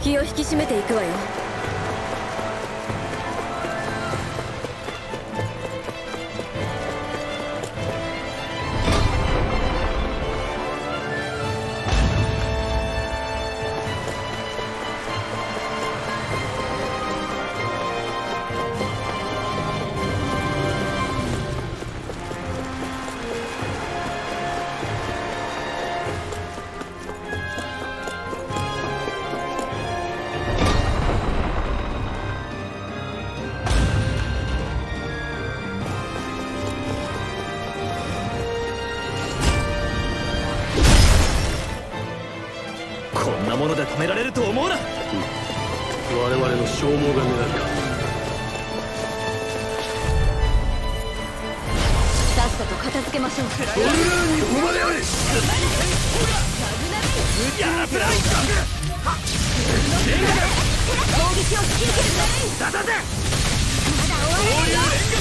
気を引き締めていくわよ。 こんなもので止められると思うな。 我々の消耗が狙いか。 さっさと片付けましょう。 俺らに誉れあれ。 やぶらい攻撃を引き受ける。 だだぜ。 まだ終わらないよ。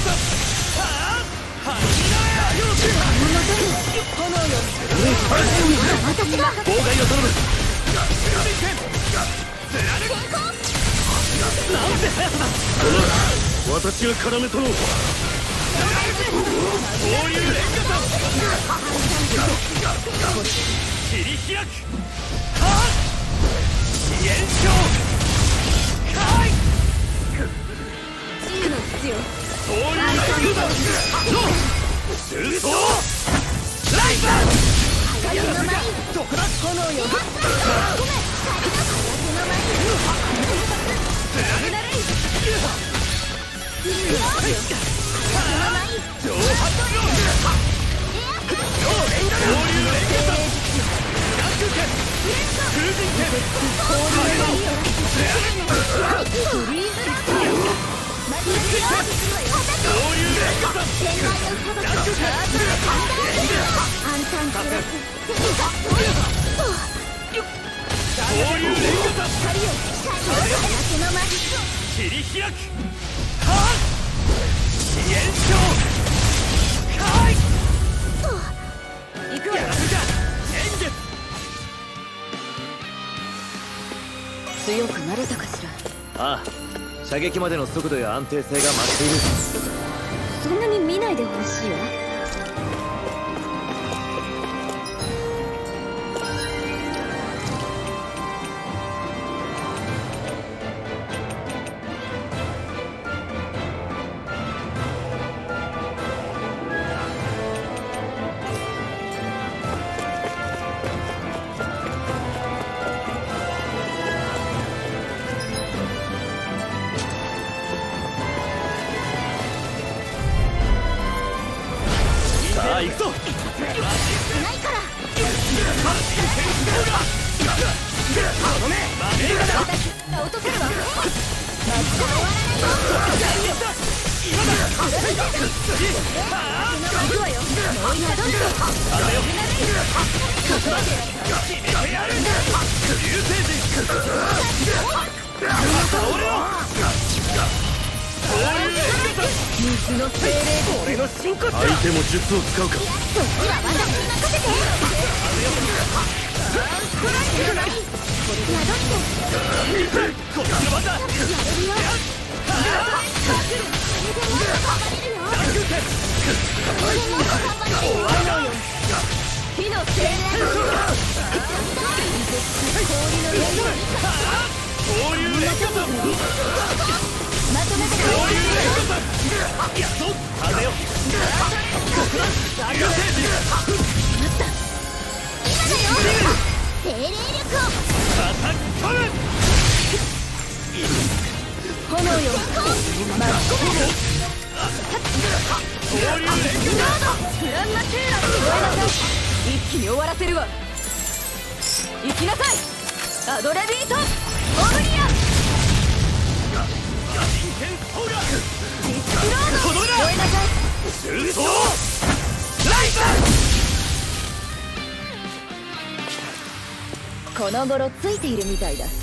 炎よ。私が妨害を頼む。なんて速さだ。 私が絡め取ろう。 そういう連鎖切り開く。はっ炎症開自由の必要。 そういう連鎖通走ライバルどこだ。 炎よ。 切り開く。はっ炎症開行くわよ。強くなれたかしら。 ああ、射撃までの速度や安定性が増している。 そんなに見ないでほしいわ。 さあ行くぞ。 ないから。落とせるわ。行くわよ。もう一度。水の精霊。俺の真骨だ。 相手も術を使うか。 そっちは私に任せて。これがどってこっちの番だ。 やれるよ。火の精霊。氷の霊。 交流連鎖まとめて交流連鎖やっと風よ。流星人精霊力を叩き込む。 炎よ。巻き込める。 交流連鎖プランマテーラに加えなさい。一気に終わらせるわ。行きなさい。アドレビートオブリアン。 真剣ソーラーディスクロード超えなさい。 通走ライバル。 この頃ついているみたいだ。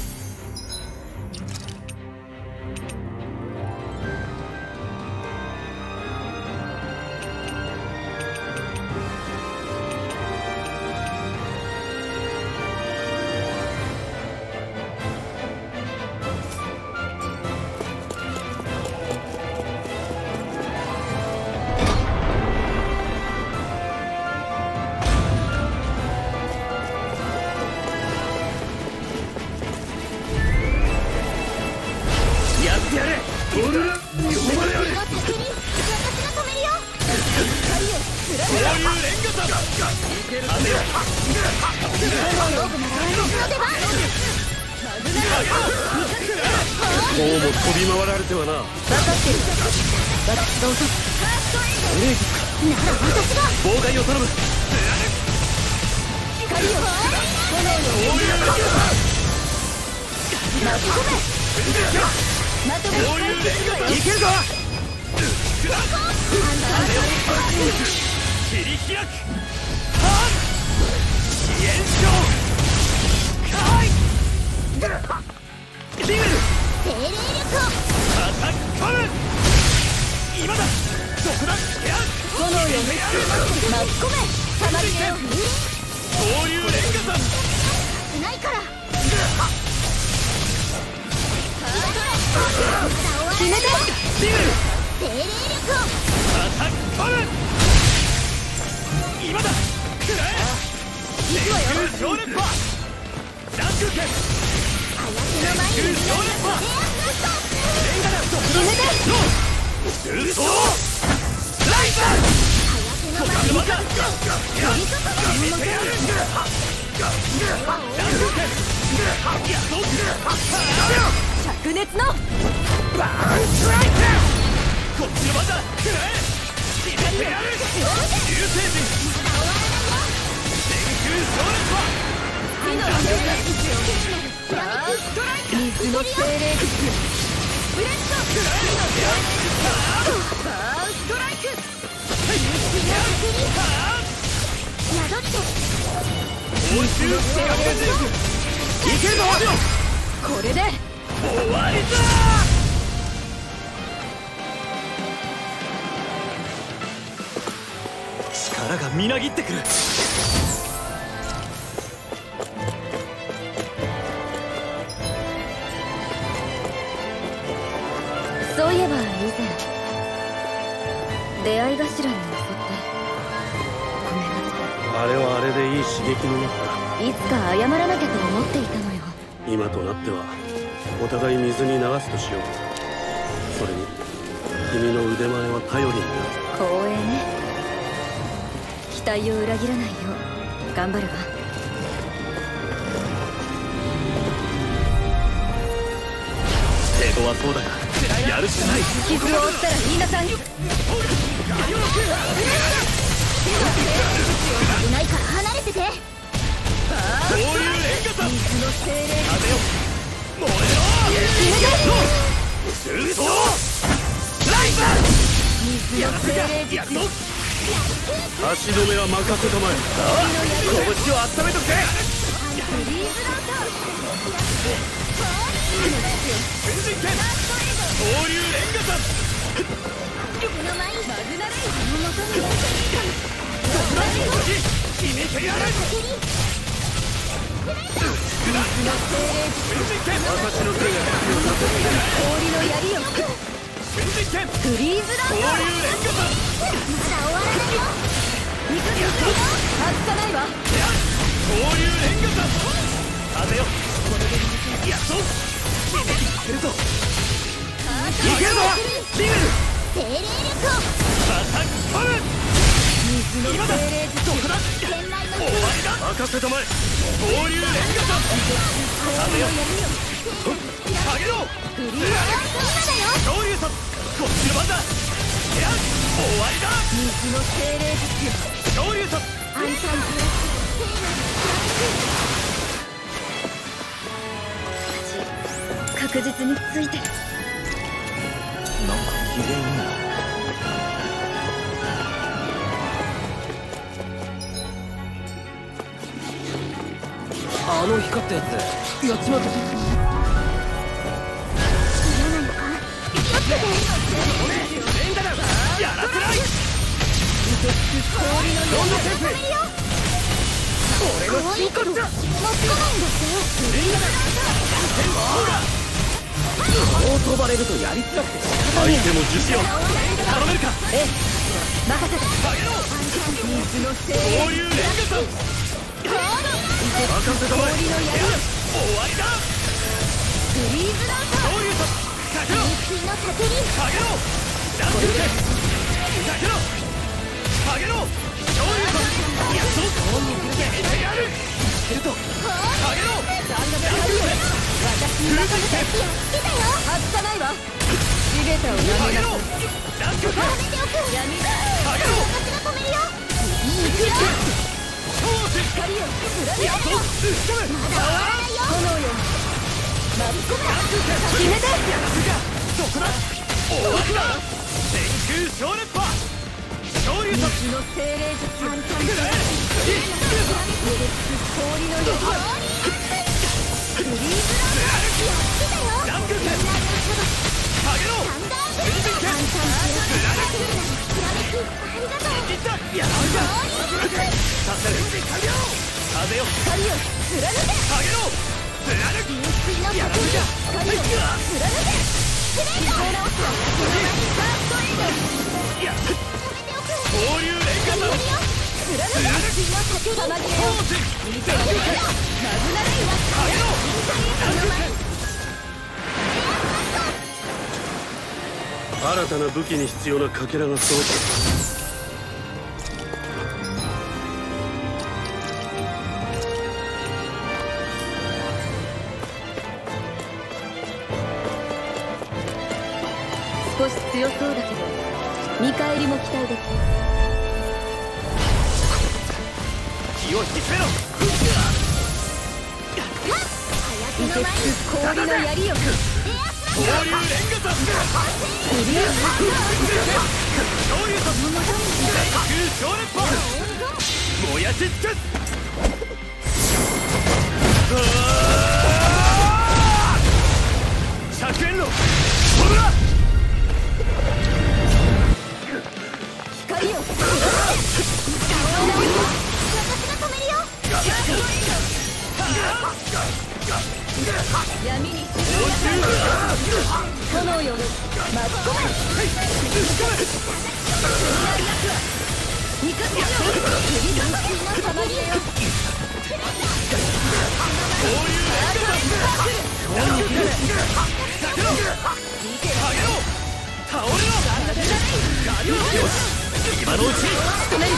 竜連傘当てよもうも飛び回られてはな。 分かってる。どうぞ。 妨害を頼む。 光を炎の巻き込め。まとめいけるぞ。切り開く。支援将開リベル精霊力をアタックコム。今だ。どこだ。 炎よ巻き込め。たまりねよ。 恐竜連傘ないから決めて。 リベル精霊力をアタックコム。今だ。くらえ。 行くわよ。 超熱波乱空剣の前に超熱波レンガダスト決めて。 重装ライザーの前にまた決めてやる。乱空剣やっと灼熱のバーンストライク。こっちの番だ。くらえ。決めてやる。流星人天空超熱波火の精霊バーストライク。水の精霊ブレッド。バーストライク。宿って応酬いけるぞ。 これで終わりだ。力がみなぎってくる。 そういえば以前出会い頭に襲ってごめんなさあれはあれでいい刺激になっい。いつか謝らなきゃと思っていたのよ。 た。今となってはお互い水に流すとしよう。それに君の腕前は頼りになる。 光栄ね。期待を裏切らないよう頑張るわ。 程度はそうだがやるしかない。 傷を負ったら言いなさい。危ないから離れてて。 恐竜連傘水の精霊風よ燃えろ。重装ライザー水の精霊やっと足止めは任せたまえ。 拳を温めとけ。 フリーズランター先人剣恐竜連傘この前にマグナレイの元に決めてやる。 水の精霊先人剣私の手が氷の槍よ。 先人剣フリーズラン恐竜ター連傘まだ終わらないよ。行くよ。外さないわ。 恐竜連傘風よやっと決めてくるぞ。いけるぞリベル精霊力をアタックコム。 水の今だ。 精霊どこだ。 天雷の終わりだ。 任せたまえ。 恐竜連傘氷の槍よ。 上げろ。 フリーズランター今だよ。 恐竜さこっちの番だ。終わりだ。 水の精霊恐竜さ安泰確実についてる。 なんか機嫌いいな。あの光ったやつやっちまった。 嫌なのか。気をつけて。 連打だ。やらせない。 氷のロンド先生俺の真骨頂。 持ちこないんだって。 連打だ。こう飛ばれるとやりづらくて仕方ねえ。 相手も樹脂を頼めるか。 ええ、任せて。 上げろ。 水の精恐霊竜連傘任せたまえ。 氷の槍よ。 終わりだ。 フリーズランター恐竜さかけろ。 水の叫び。 かけろ。乱空剣かけろ。かけろ。 新たな武器に必要なかけらが揃った。 少し強そうだけど見返りも期待できる。 気を引き締めろ。 凍結氷の槍よ。 氷流連火殺フリーハー昇竜殺天空小熱波燃やし尽くす。着煙炉飛ぶな。 光よ。私が止めるよ。闇に沈む炎よ。巻き込め。味方よ。首とのたまりよ。 今のうち止める。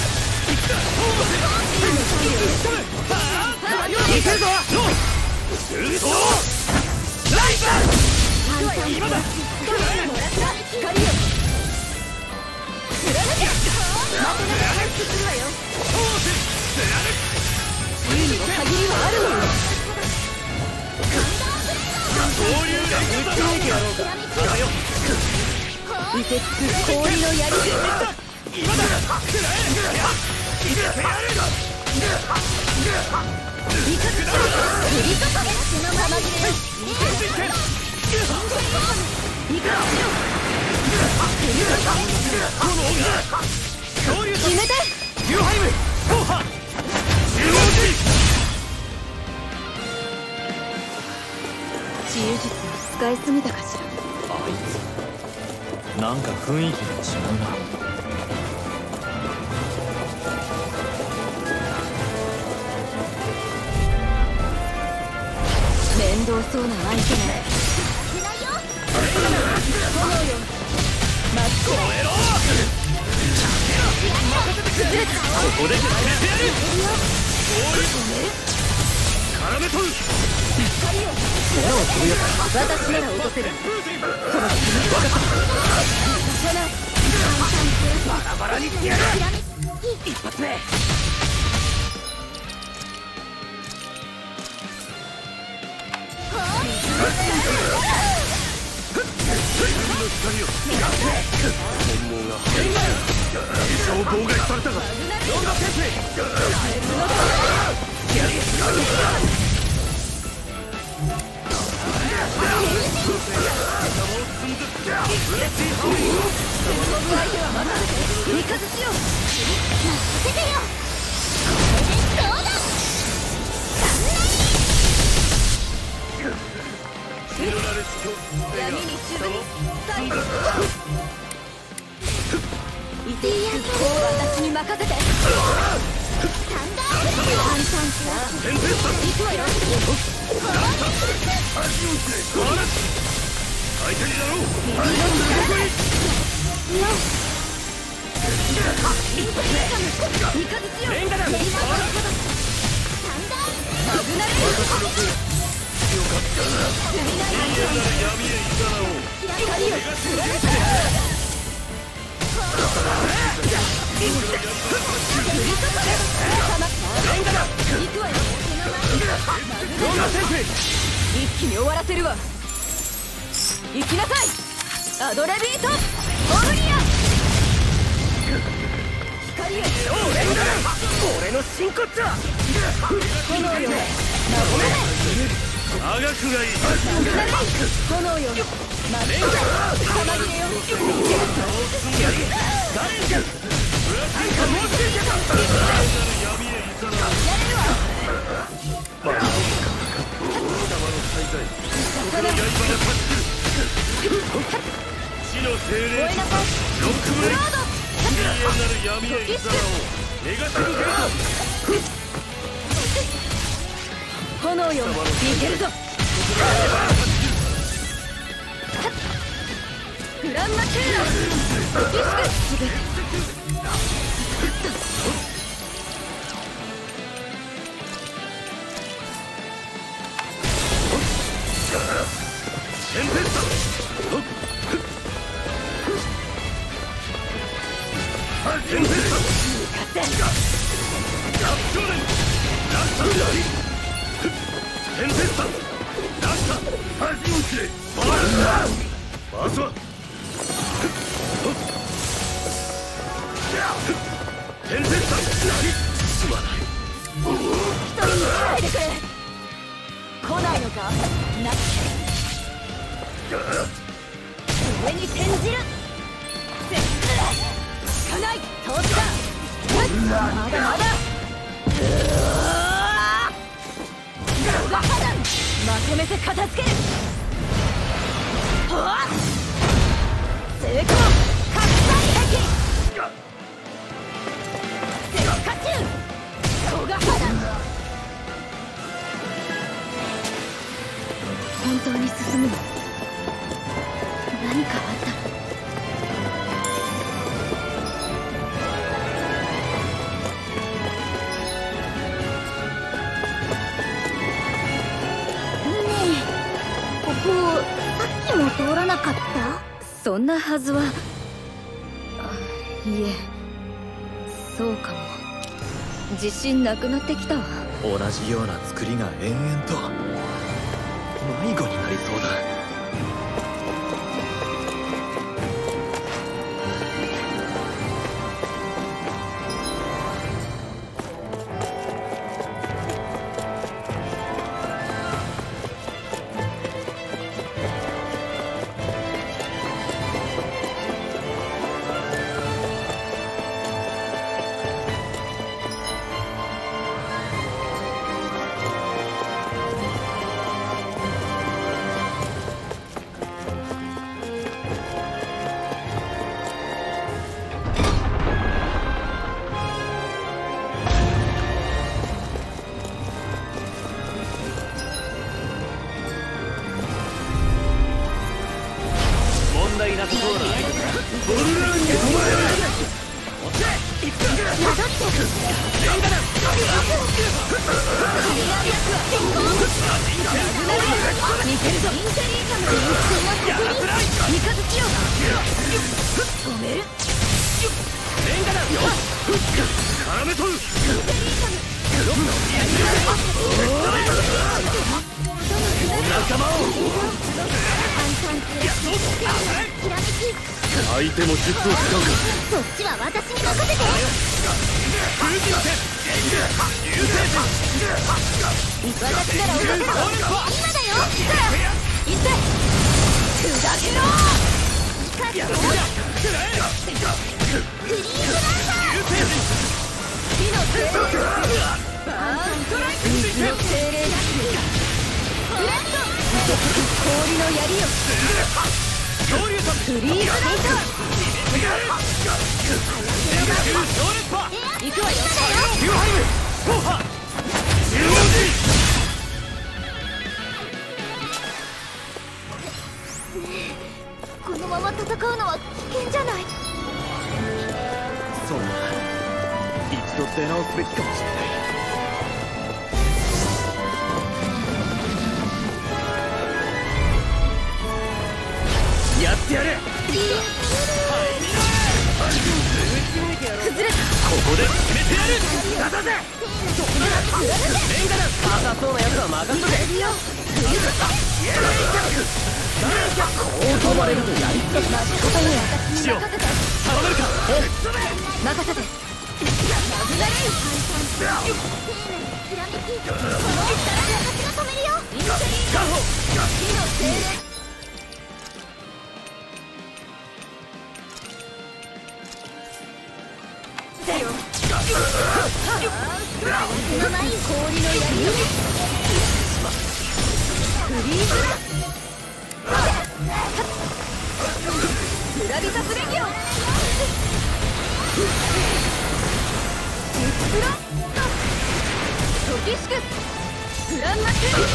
いけるぞ。シュートライザー。今だ。 光よ。貫け。待てながら復帰するわよ。自由にも限りはあるのよ。 恐竜連打だ。 受け付く氷の槍。 今だ。いってやる。 振りかけそのまま切れよ。決めて。 ユーハイム走破。 治癒術を使いすぎたかしら。 あいつなんか雰囲気が違うな。 面倒そうな相手ね。炎よ。巻き込め。 ここで決めてやる。絡め取る。 光よ。私なら落とせる。その気に分かった。 バラバラにしてやる。一発目。本望が入る。優勝妨害されたが。ロンガペース。 私に任せて。 レンガだ。 マグナレよかったな。闇へいざなおう。 光を貫け。レンガだ。行くわよ。一気に終わらせるわ。行きなさいアドレビートオブリア。光へ俺の真骨だ。 炎よあがくがいい。 炎よレンガ玉切れよ。 闇へいざなおう。 やれるわ。 地の精霊燃えなさいロックブレイク。 ロード永遠なる闇へいざなおう。ネガティブゲート。 炎よ逃げるぞ。グランマテーラトキスクテンペスタ。テンペスタ。ラプトレンラスタ。テンペスタラスタ。恥を知れ。バースはテンペスタ。すまない。 一人にしないでくれ。来ないのかな。上に転じる。効かない投資だ。まだまだまとめて片付ける。成功拡散壁石化中小型だ。本当に進むの。何かあったの。ねえここさっきも通らなかった？そんなはずは。いえそうかも。自信なくなってきたわ。 同じような作りが延々と迷子になりそうだ。 相手も術を使うか。 そっちは私に任せて。私なら落とせる。今だよ。いって砕けろ。クリームランサー火の精霊バーンストライク。水の精霊フレッド氷の槍よ。フリーズライト行くわよ。このまま戦うのは危険じゃない。 度出直すべきかもしれない。やってやれ。 崩れた。 ここで決めてやる。出させ。レンガだ。硬そうなやつは任せとけ。 こう飛ばれるとやりつかすな。私に任せて。 頼めるか。 任せて。殴られる。この私が止めるよ。 ガホ。 火の精霊。私のない氷の槍よ。フリーズだ。グラビタスレギオン。ディスプロトキシクス。グランマシューラ。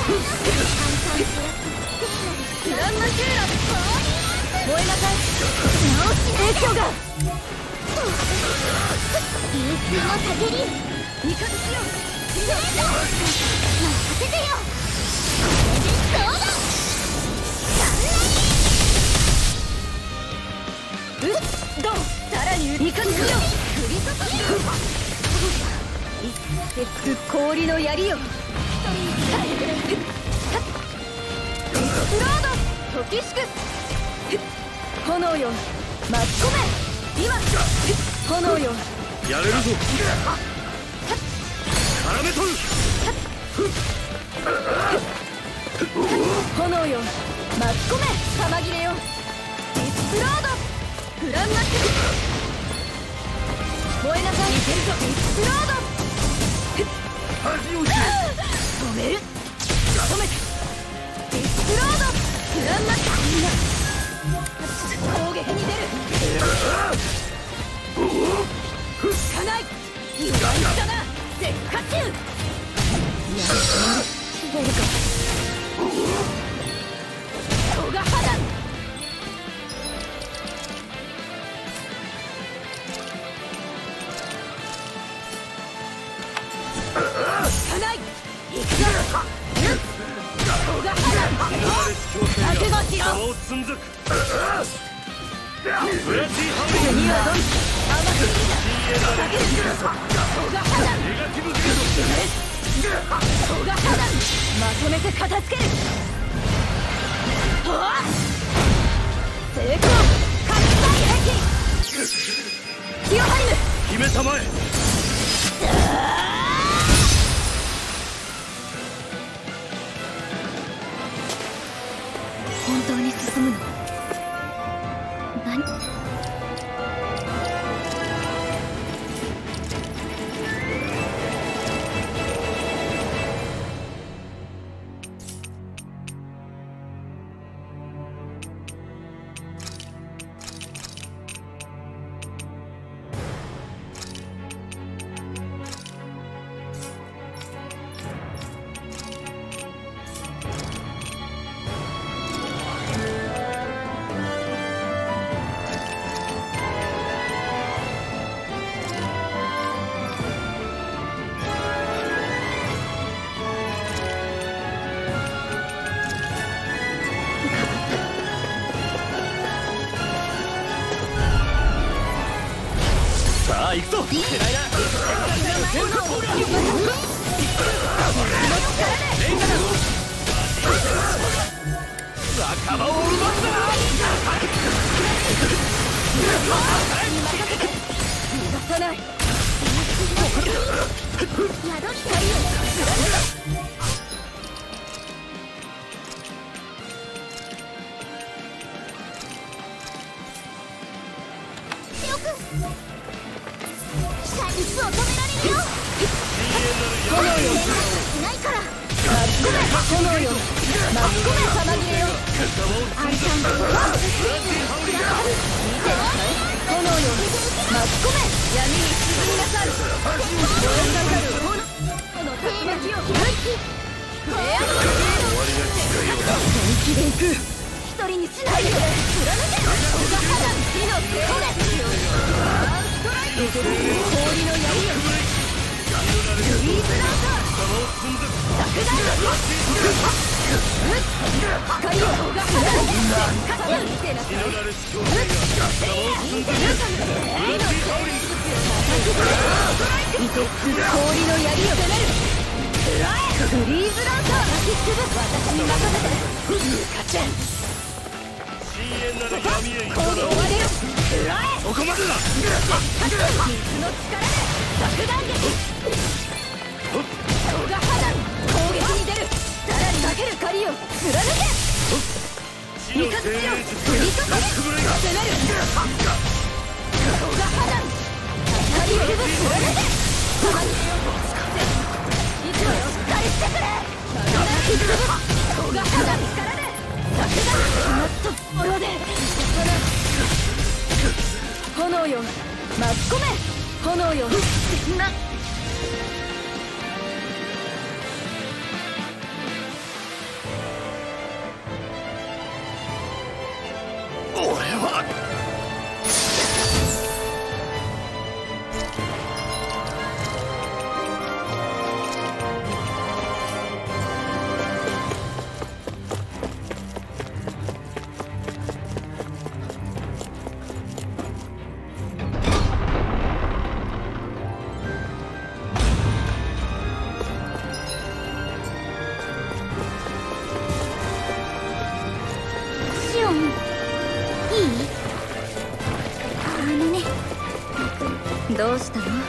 グランマシューラ。燃えなさい。直し影響が。流水の叫び。味方しよう。任せてよ。そうだ。どう。さらに味方しよう。降り注げる。氷の槍よ。エクスプロードトキシクス。炎よ巻き込め。今炎よやれるぞ。絡めとる。 炎よ巻き込め。玉切れよ。ディスプロードグランマッシュ。燃えなさい。ディスプロード。止める。止めて。ディスプロードグランマッシュ。攻撃に出る。効かない。意外だな。絶火中。やる切れるか。戸が破断。効かない。行くぞ。戸が破断。開けましろ。 をつんづく。 国はドイツ。甘すぎた。下げる。戸が破断。戸が破断。まとめて片付ける。はあ。成功。拡散兵器。キヨハリム。 姫様へ。 本当に進むの？何？ 行くぞ。狙いな。レンガだ。仲間を奪った。 逃がさない。術を止められるよ。炎よしないから。巻き込め。炎よ巻き込め。玉切れよ。アンサンド見てなさい。炎よ巻き込め。闇に沈みなさる。燃え盛る炎の竜巻を開き。フレアの本気で行く。一人にしないで。貫け。火の手を。これ。ストライク。 氷の槍よフリーズランサー爆弾光をが肌カチュンってなさい氷の槍を攻めるフリーズランサー私に任せてカチュン攻撃終われるここまでだ水の力で爆弾撃トガハダン攻撃に出るさらにかける狩りを貫け三日月よ振り注げ攻めるトガハダン狩りを貫けいつもよしっかりしてくれ爆弾キックトガハダン力で爆弾決まったところで炎よ巻き込め炎よな俺はどうしたの？夢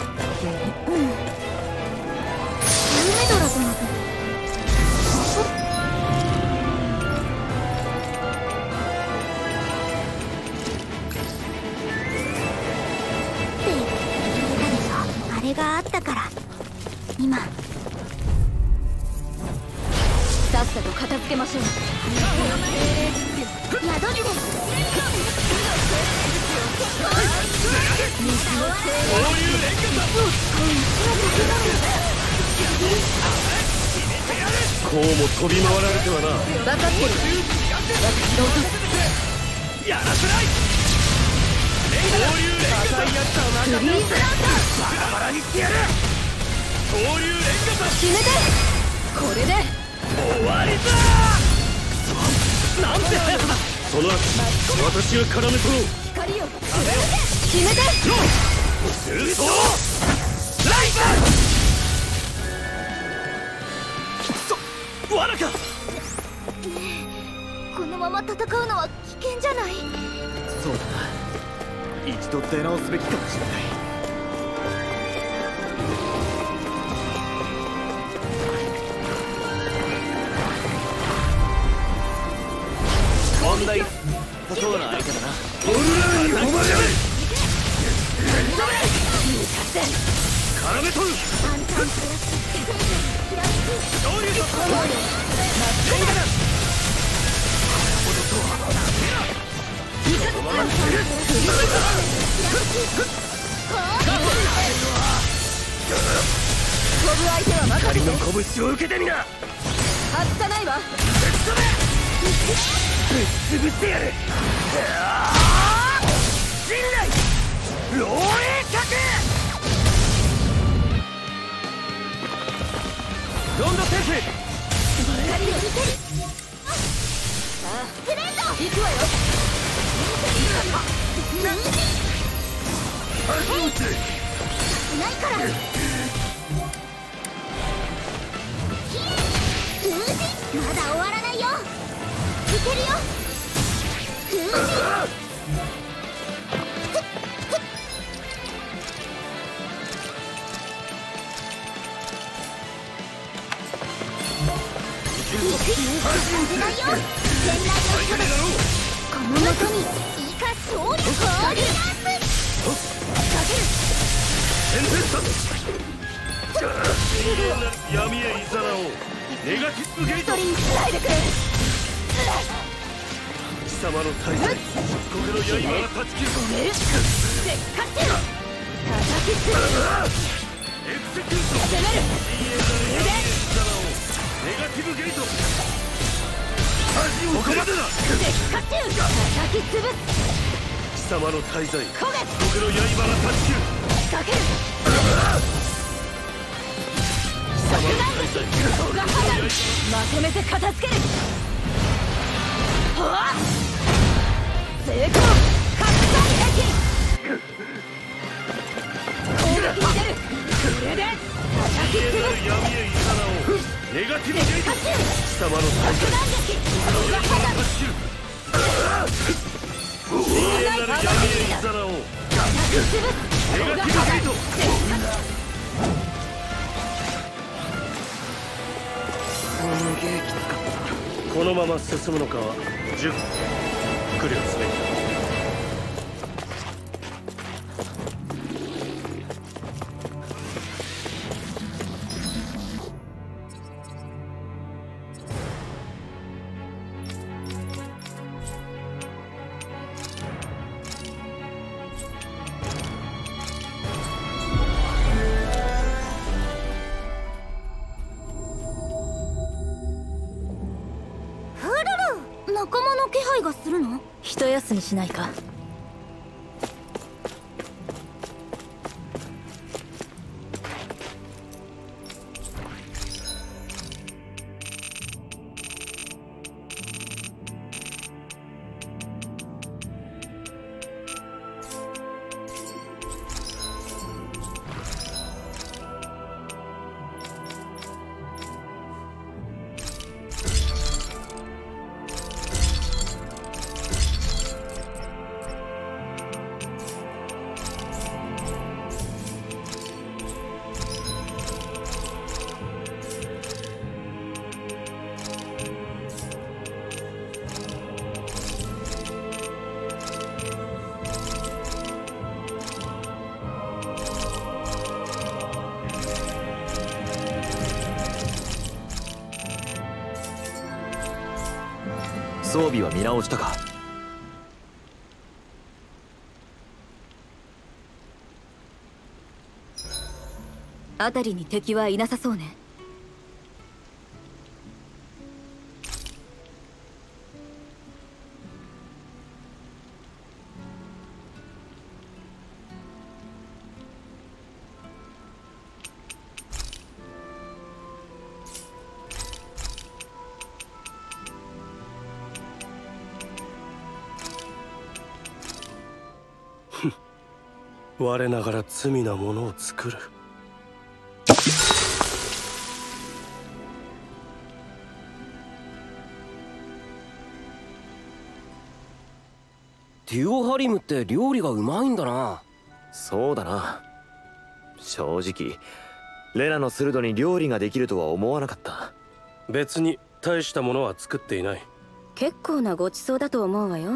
ドラゴンあれがあったから今さっさと片付けましょう。宿りですこうも飛び回られてはな。 分かってる。 やらせないフリーズランサーバラバラにしてやる恐竜連歌決めてこれで終わりだなんて速さだその後私が絡め取ろう。 光を決めて重装ライバル罠かこのまま戦うのは危険じゃない。 そうだな一度出直すべきかもしれない。問題そうな相手だな。 オルラーに誉れ絡め取る昇竜と飛ぶ相手は任せて。 の拳を受けてみな外さないわ。 ぶっ潰してやる陣内漏洩角ロンド先生光を見てる。さあフレンド行くわよ。ないからまだ終わらないよ。いけるよ。この中にイカ総力をあげる。 闇へいざなおうネガティブゲート一人にしないでくれ。 貴様の大罪漆黒の刃が断ち切るせっかち叩きつける。 エクセキュート攻める。 闇へいざなおうネガティブゲートここまでだせっかち叩きつぶす。 貴様の大罪焦げ漆黒の刃が断ち切るける。食眼が肌まとめて片付ける。はあ、成功。拡散壁攻撃に出る。これで叩き潰す。 闇へいざなおう。ネガティブゲート。貴様の存在。 人が肌永遠なる闇へいざなおう。 叩き潰す。 ネガティブゲート。このまま進むのかは10苦慮すべきだ。 仲間の気配がするの？一休みしないか？ 装備は見直したか？ 辺りに敵はいなさそうね。 我ながら罪なものを作る。 デュオハリムって料理がうまいんだな。 そうだな。正直レナのスルドに料理ができるとは思わなかった。 別に大したものは作っていない。 結構なごちそうだと思うわよ。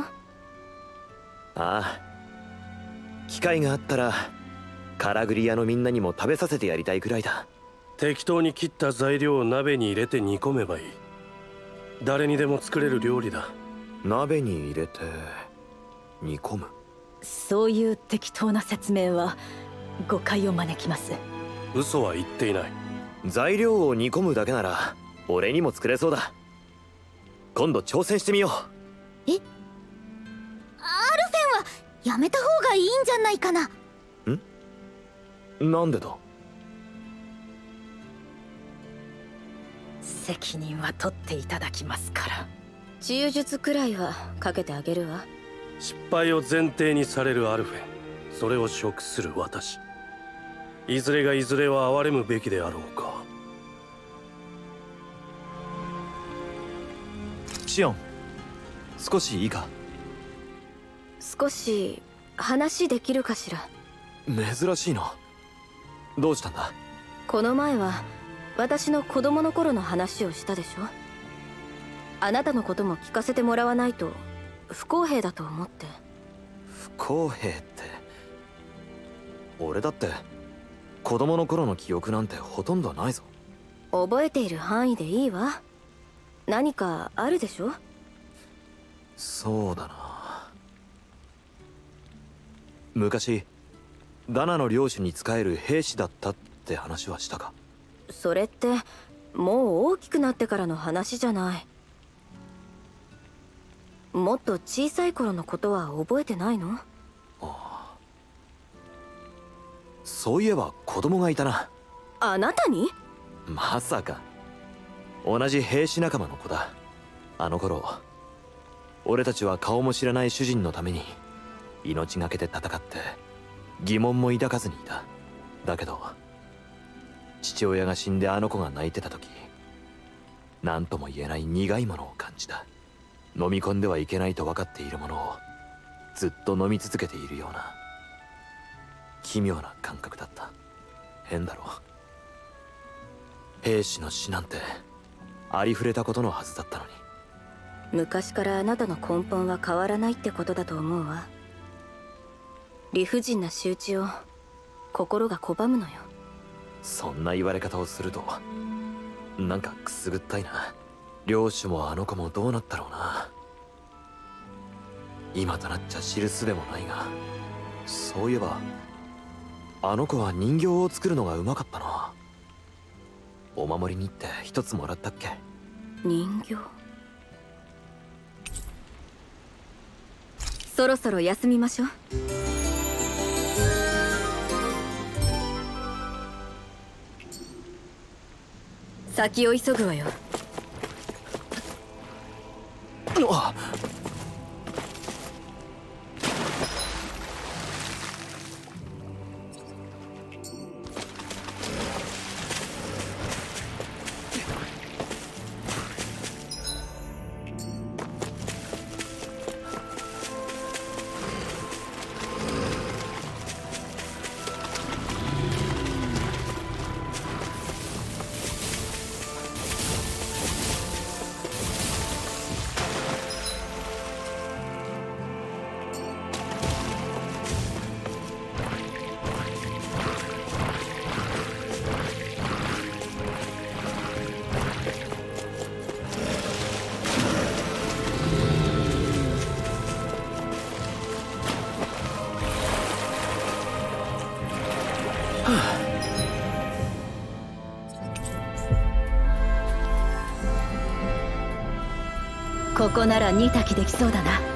ああ、機会があったらカラグリ屋のみんなにも食べさせてやりたいくらいだ。 適当に切った材料を鍋に入れて煮込めばいい。誰にでも作れる料理だ。 鍋に入れて煮込む。 そういう適当な説明は誤解を招きます。 嘘は言っていない。 材料を煮込むだけなら俺にも作れそうだ。今度挑戦してみよう。 え？アルフェンはやめた方がいいんじゃないかな。 なんでだ？ 責任は取っていただきますから。治癒術くらいはかけてあげるわ。 失敗を前提にされるアルフェン、それを食する私。いずれがいずれは憐れむべきであろうか。 シオン、少しいいか？ 少し話できるかしら。 珍しいな。どうしたんだ？ この前は私の子供の頃の話をしたでしょ。あなたのことも聞かせてもらわないと不公平だと思って。 不公平って、俺だって子供の頃の記憶なんてほとんどないぞ。 覚えている範囲でいいわ。何かあるでしょ。 そうだな。昔ダナの領主に仕える兵士だったって話はしたか？ それってもう大きくなってからの話じゃない。もっと小さい頃のことは覚えてないの？ ああ、 そういえば子供がいたな。 あなたに？ まさか。同じ兵士仲間の子だ。あの頃俺たちは顔も知らない主人のために命がけで戦って疑問も抱かずにいた。だけど父親が死んであの子が泣いてた時、何とも言えない苦いものを感じた。飲み込んではいけないと分かっているものをずっと飲み続けているような奇妙な感覚だった。変だろう。兵士の死なんてありふれたことのはずだったのに。 昔からあなたの根本は変わらないってことだと思うわ。理不尽な仕打ちを心が拒むのよ。 そんな言われ方をするとなんかくすぐったいな。領主もあの子もどうなったろうな。今となっちゃ知るすでもないが、そういえばあの子は人形を作るのがうまかったな。お守りに行って一つもらったっけ？ 人形。そろそろ休みましょう。先を急ぐわよ。 あっ、 ここなら煮炊きできそうだな。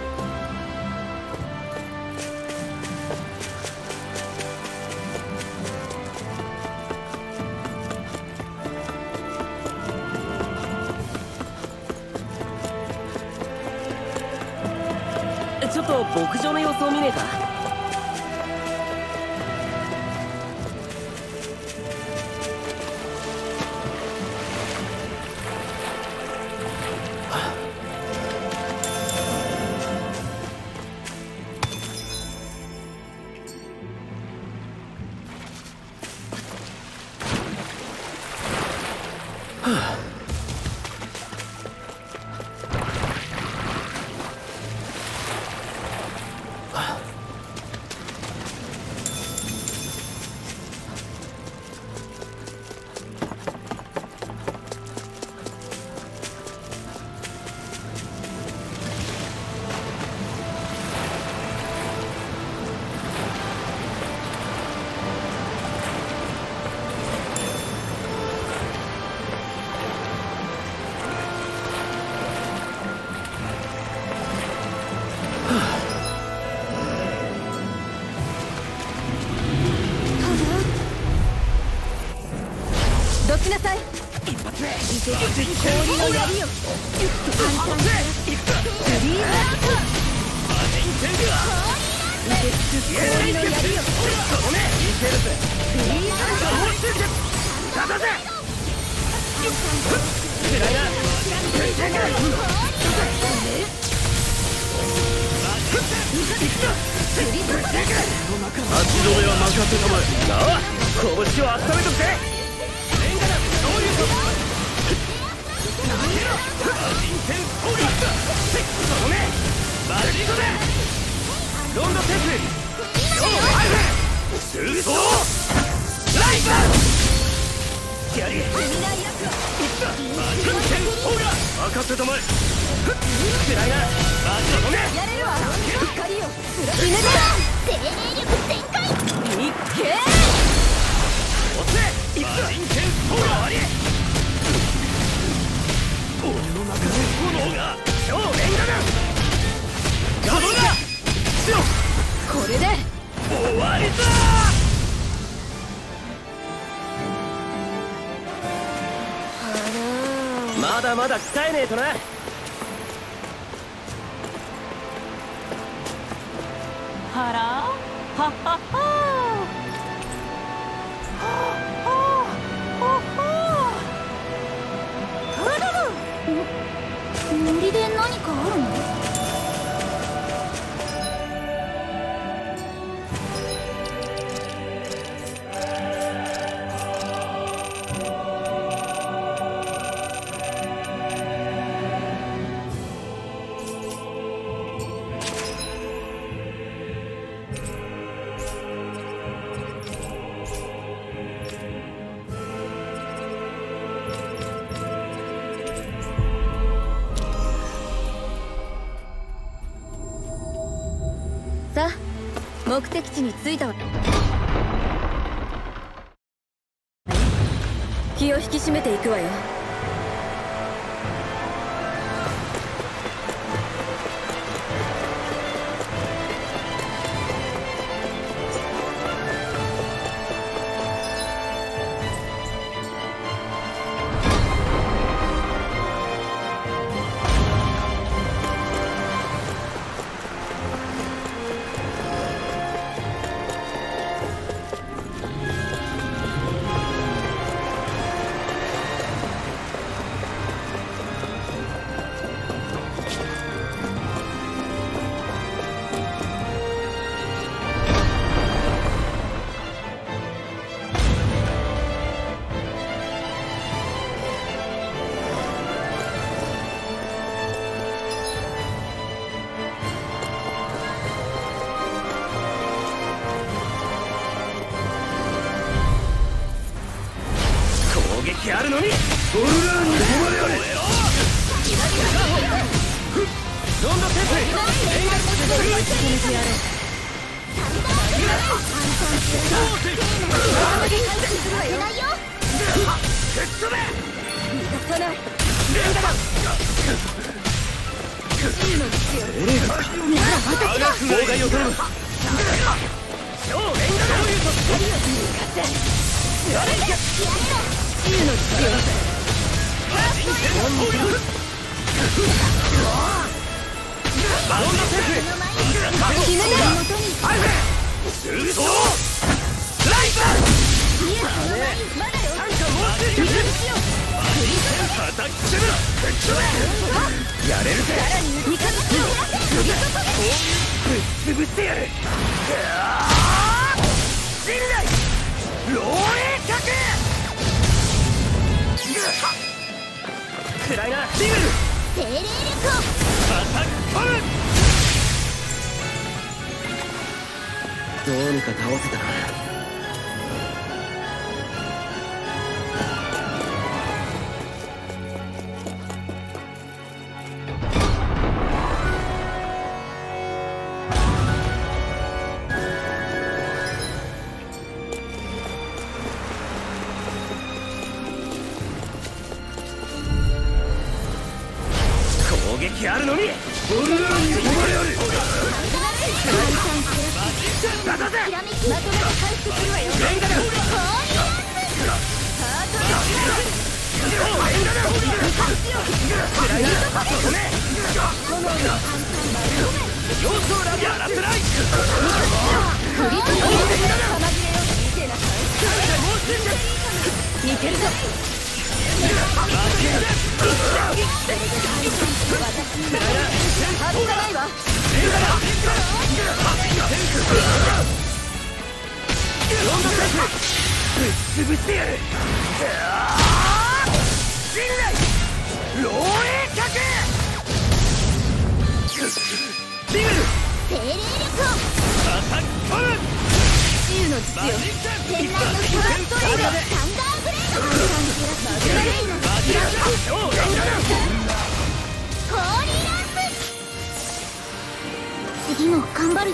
ちょっと牧場の様子を見ねえか？ どきなさい。一発目。氷の槍よ。簡単に。フリーザーク。受けつく氷の槍よ。フリーザーク。勝たせ。 足止めは任せたまえ。なあ、拳を温めとくぜ。任せたまえ。暗いな。やれるわ。光よ。死ぬで。生命力全開。いっけ。おつ。魔人剣ソーラー。俺の中で炎が超連打だ。ガドだ。これで終わりだ。 まだまだ鍛えねえとな。 はらははは森で何かあるの？さあ、目的地に着いたわ。気を引き締めていくわよ。 あるのにオルラーに止まれやれ。 ロンドセンスやれるぜ。ぶっ潰してやる。陣内漏洩客暗いな。シングル精霊力をアタックパル。どうにか倒せたな。攻撃あるのみ。オルラーに止まれやれ。出させ。まとめて回復するわよ。レンガだ。いけるぞ。ぶっ潰してやる。陣内漏洩客リグル精霊力をアタックパル。自由の父よ。天内のストラットレイドサンダーブレードマグナレイのホーリーランス。次も頑張るよ。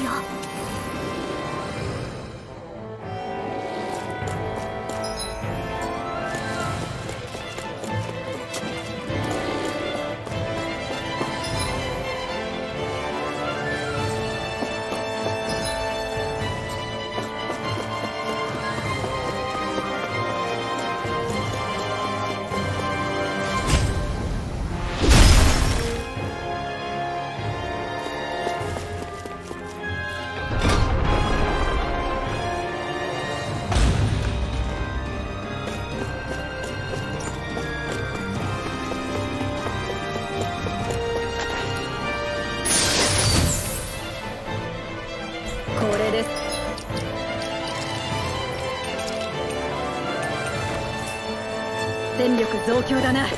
戦力増強だな。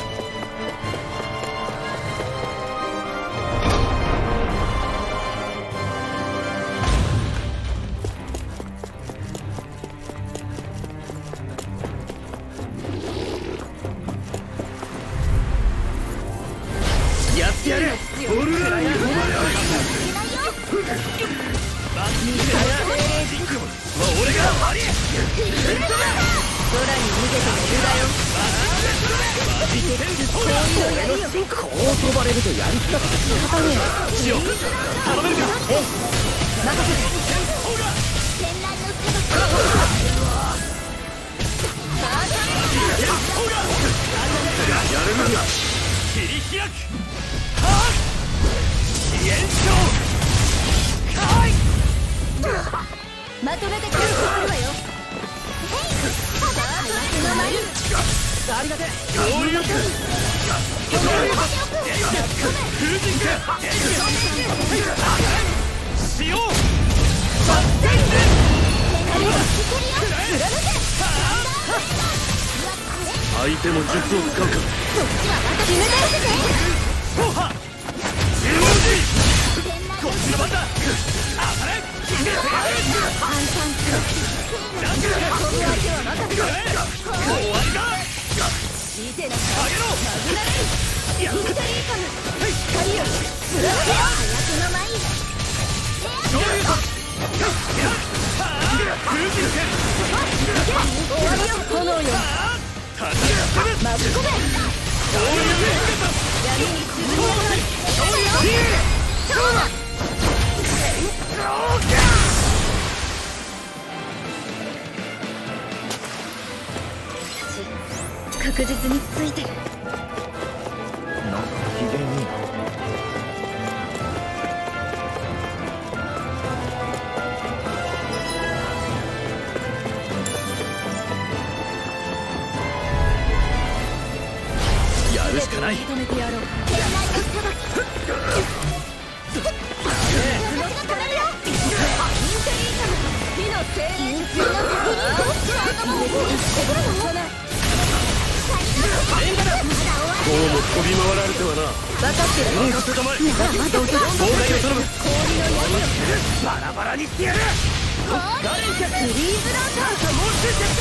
やってやる。オルライン俺がハリ空に逃げても無駄よ。 こう飛ばれるとやりたくて仕方ねえ。頼めるか。 任せて。 やれるんだ。切り開く。はっ延長かい。 まとめて回復するわよ。 ありがてえ。合流風神しよう。 相手も術を使うか。 こっちの番だ。当たれ。終わりだ。 確実についてる。 なんか機嫌いいな。 やるしかない。 止めてやろう。 どうも飛び回られてはな。 分かってる。 任せたまえ。 まだまだ妨害を頼む。バラバラにしてやる。 フリーズランタンもう出てきた。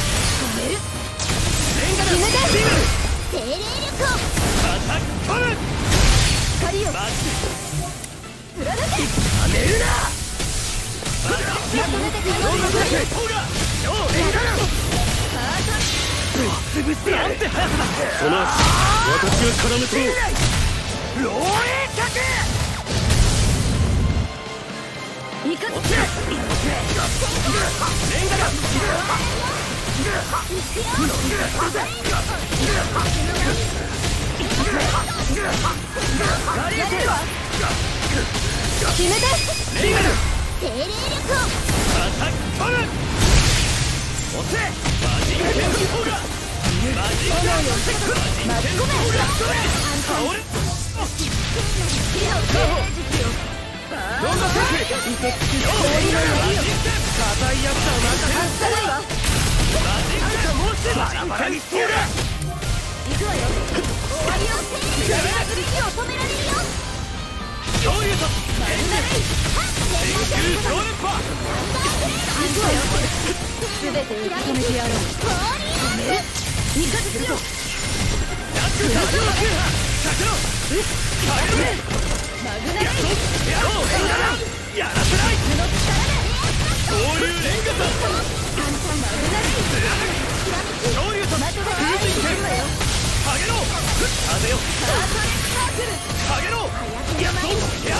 レンガだ。 精霊力をアタックコル。 光をマジ貫け。 やめるな。 まとめて回復する。 ほらようレンガだ。ぶっ潰してやる。なんて速さだ。 その足、私が絡め取ろう。 漏洩客。 いかつレンガだ。 やれるわ。決めて。 レンガだ。 精霊力をアタックコル。押せ。マジンケンホーガ。マジンケンホーガ。 巻き込め。 倒れ。 火の精霊術よ。 どんどん凍りの槍よ。 硬いやつだ。 外さないわ。 マジンケンもうしてバラバラにしてやる。 行くわよ。終わりよ。火を止められるよ。 どういうと。天空超連覇。 行くわよ。全て受け止めてやろう。味方ですよ。マグナライト。 やらせない。 の力で。 恐竜レンガだ。 マグナライト。 恐竜とまとめて回復するわよ。 ハゲろ。風よ。 ハートレッサークル。 ハゲろ。やっと。やっ。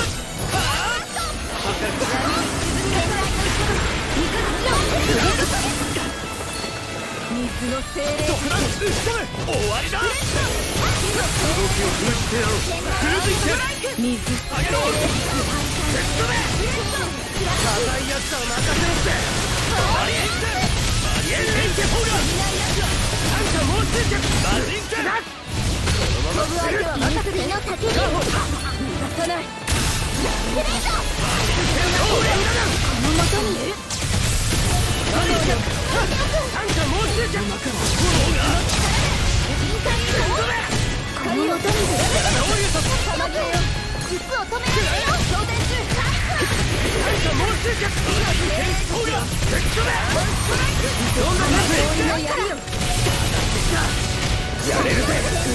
水の精霊。 終わりだ。 動きを封じてやろう。 水。 ハゲろ。硬いやつは任せろって。マリエンケホーガ。なんかもうついてる。マジンケだ。 飛ぶ相手は任せて。 の先に逃がさない。 グレートこの元にいる。 なんかもうついてる。フォローが。 やれるぜ。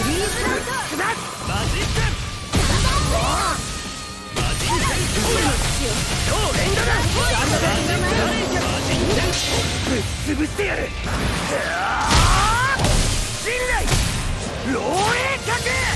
ぶっ潰してやる。陣内漏洩角。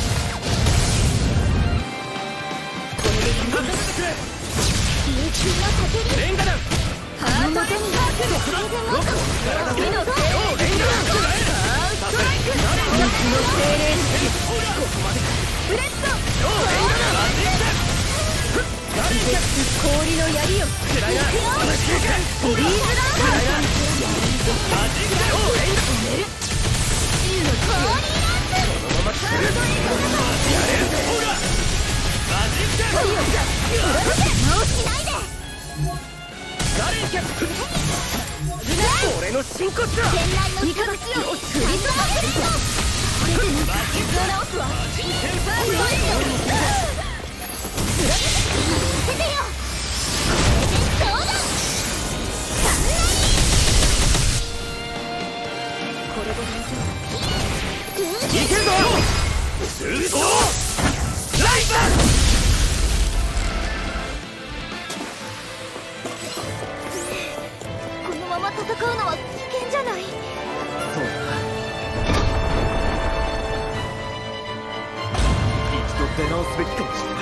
レンガ弾。ハートエンパーク。火の精霊。ストライク。水の精霊。ブレッド。氷の槍よ。フリーズラン俺の真骨だ。味方強い。クリスマスリード。これで水を直すわ。いけるぞ。スーソーライバー。このまま戦うのは危険じゃない。そうだ。一度出直すべきかもしれない。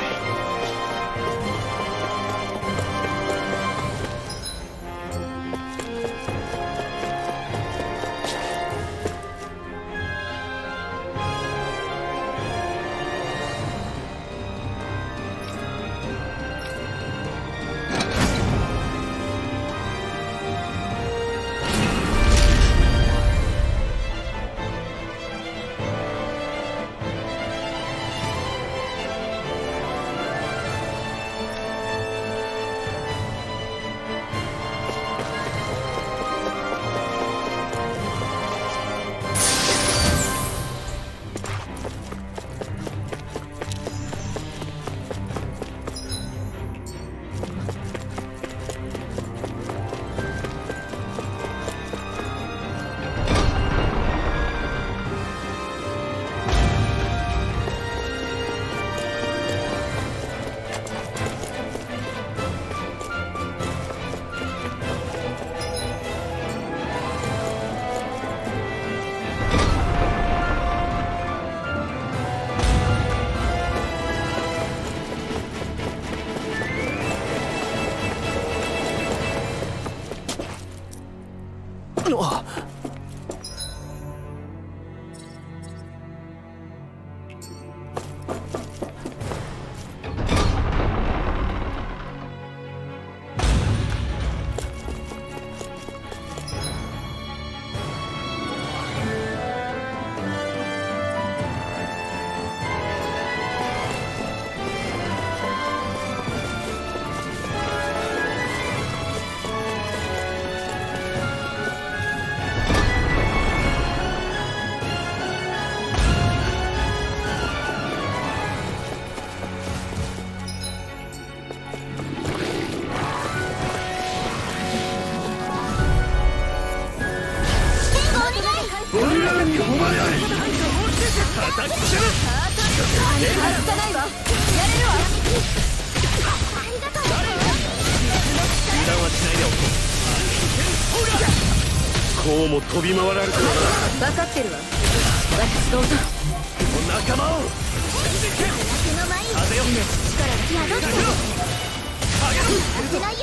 こうも飛び回られてるな。分かってるわ。私どうぞ。お仲間を風よ。力が宿ってる。危ないよ。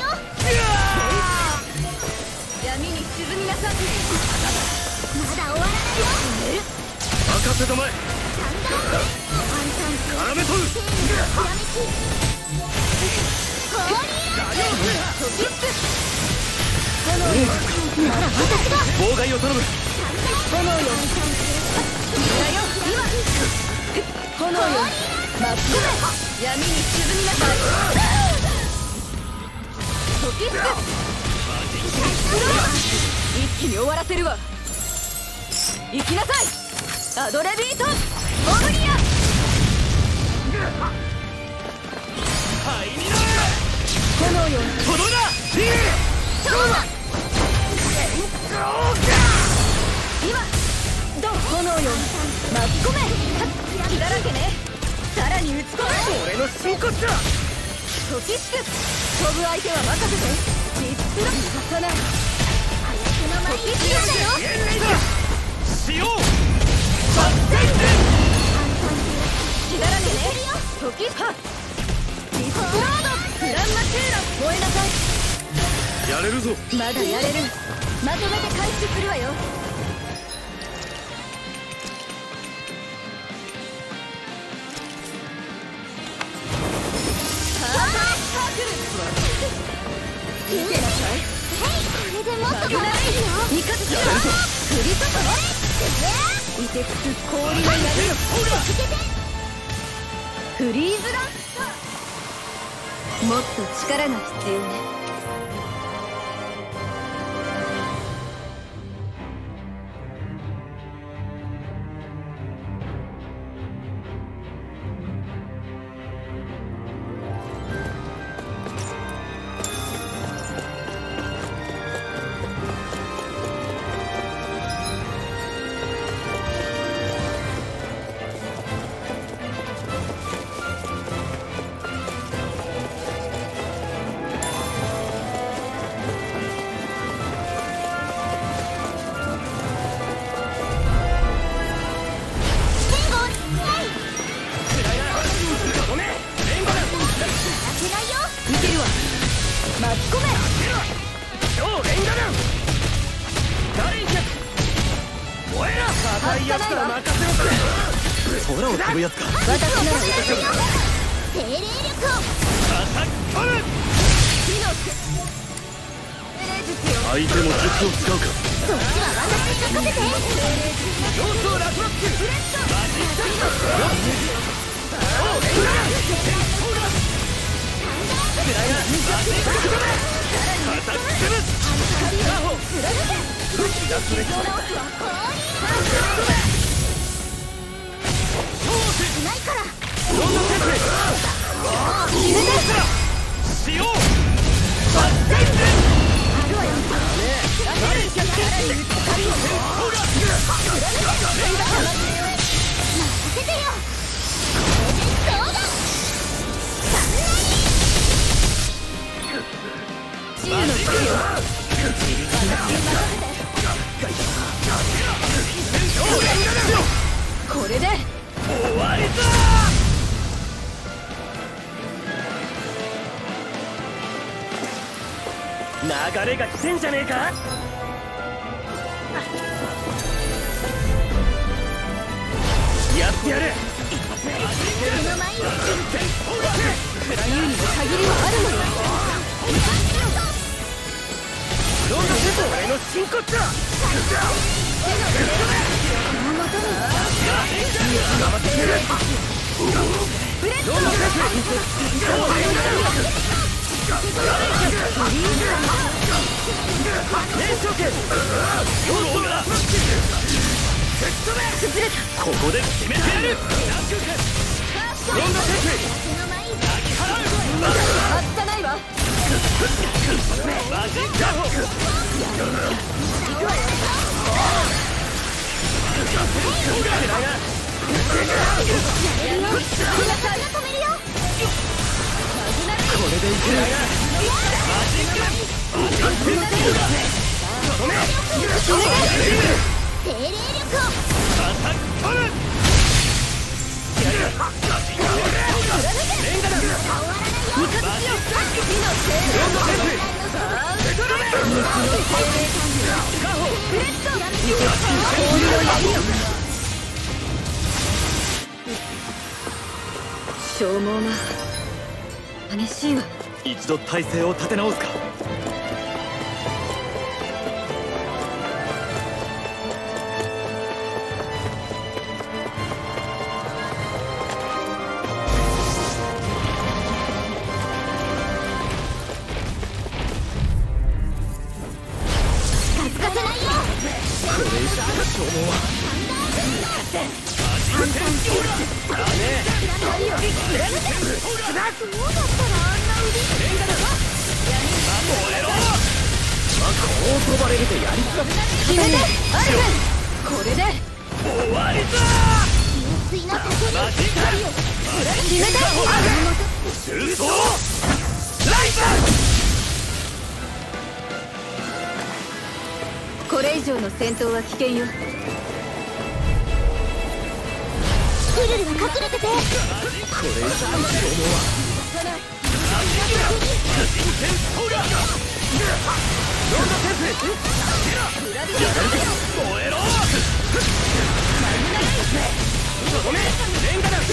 闇に沈みなさい。まだ終わらないよ。任せたまえ。絡めとる。妨害を頼む。炎よ。炎よ。真っ向闇に沈みなさい。時服。一気に終わらせるわ。行きなさい。アドレビートオブリア。はいになれ。 炎よとどめだリール今どう炎よ巻き込め気だらけねさらに打ち込め俺の真骨だ時すく飛ぶ相手は任せて実プロささない時すくだよしよう気だらけね時はディスプロードグランマテーラ燃えなさいやれるぞ。 まだやれるまとめて回復するわよ見てなさいこれでもっと危ない味方しろ振り注げいてつく氷の槍をフリーズランもっと力が必要ね見てるわ巻き込め超レンガガン大逆燃えな硬いやつから任せろって空を飛ぶやつか。 私なら落とせる精霊力をアタックコル火の手精霊術よ相手も術を使うか。 そっちは私に任せて様子をラクロックフレットマジック超レンガガンくらいなマジックコルアタックセブンカホ武器がそれ直すわ氷ないからロンドセットしようバッテンデあるわよ誰に逆らい光を任せてよそうだ自由の地よこれで終わりだ流れが来てんじゃねえかやってやるその前に自由にも限りはあるのよロンドセット俺の真骨だブレッドの崩れたここで決めてやるロンドセッはったないわマジックカホ止めるよこれでいけるマジック精霊力をアタックコルレンガだ味方しよ火の精霊ロンドセットカホブレッド氷の槍よ消耗が激しいわ一度体勢を立て直すか。 近づかせないよこれ以上の消耗はどうだったらあんな腕こう飛ばれるとやりづらく決めてアルフこれで終わりだ。 純粋な叫び光を決めて中層ライこれ以上の戦闘は危険よ。 ルルルは隠れてて。 これ以上の消耗はロンドテンプ燃えろ。ごめんレンガだ。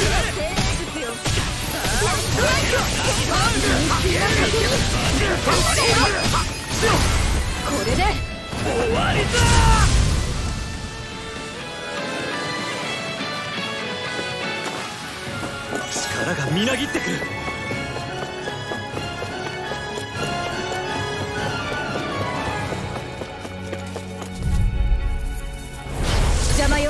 これで終わりだ。力がみなぎってくる。 邪魔よ。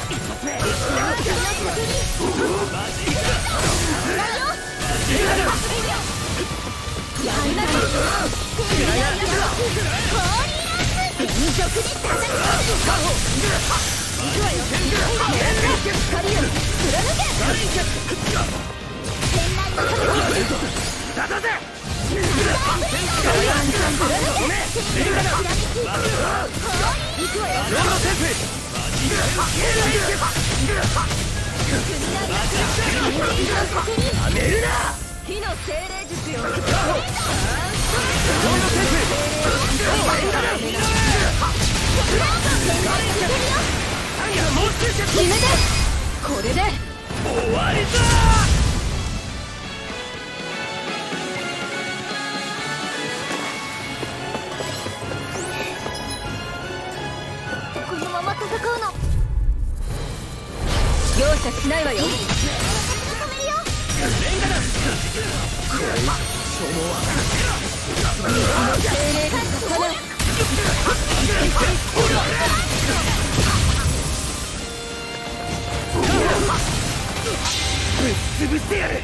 火の精霊術よ。決めてこれで終わりだ。 このまま戦うの容赦しないわよ。 ぶっ潰してやる。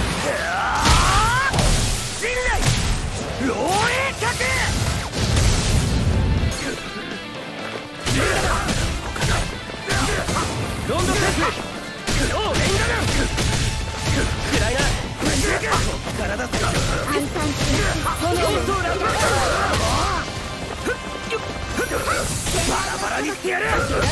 陣内漏洩角。ロンドテンプ超レンガガン暗いな。体だぜ。 暗算バラバラにしてやる。レンガガン